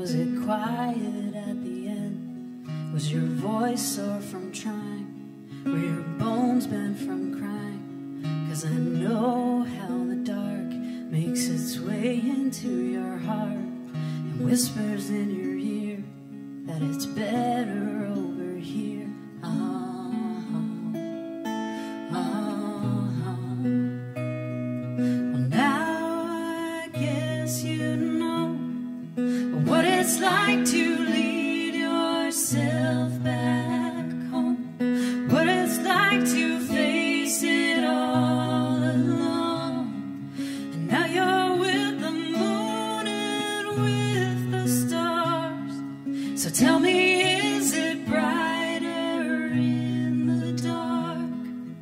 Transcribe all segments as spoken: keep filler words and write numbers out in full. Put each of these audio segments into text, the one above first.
Was it quiet at the end? Was your voice sore from trying? Were your bones bent from crying? 'Cause I know how the dark makes its way into your heart and whispers in your ear that it's better over here. Uh-huh. Uh-huh. Well, now I guess you know what it's like to lead yourself back home, what it's like to face it all alone. And now you're with the moon and with the stars. So tell me, is it brighter in the dark?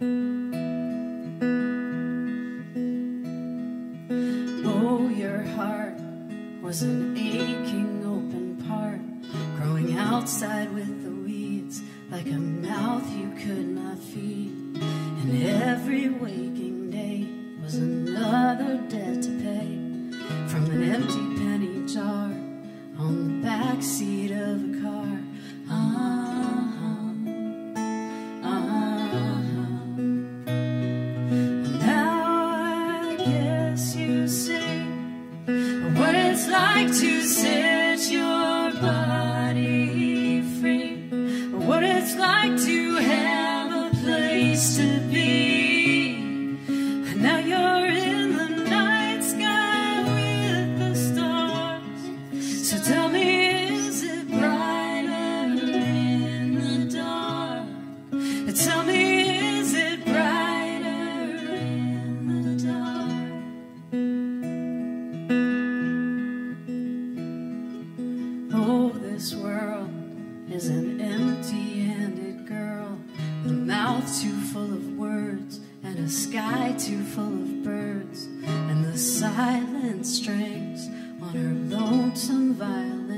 Oh, your heart was an aching open part, growing outside with the weeds, like a mouth you could not feed. And every waking day was another debt to pay, from an empty penny jar on the back seat of a car. Uh-huh. Uh-huh. Now I guess you say what it's like to set your body free, what it's like to have a place to be. And now you're in the night sky with the stars. So tell me, is it brighter in the dark? Tell me, is it brighter in the dark? Oh, this world is an empty-handed girl, with a mouth too full of words and a sky too full of birds, and the silent strings on her lonesome violin.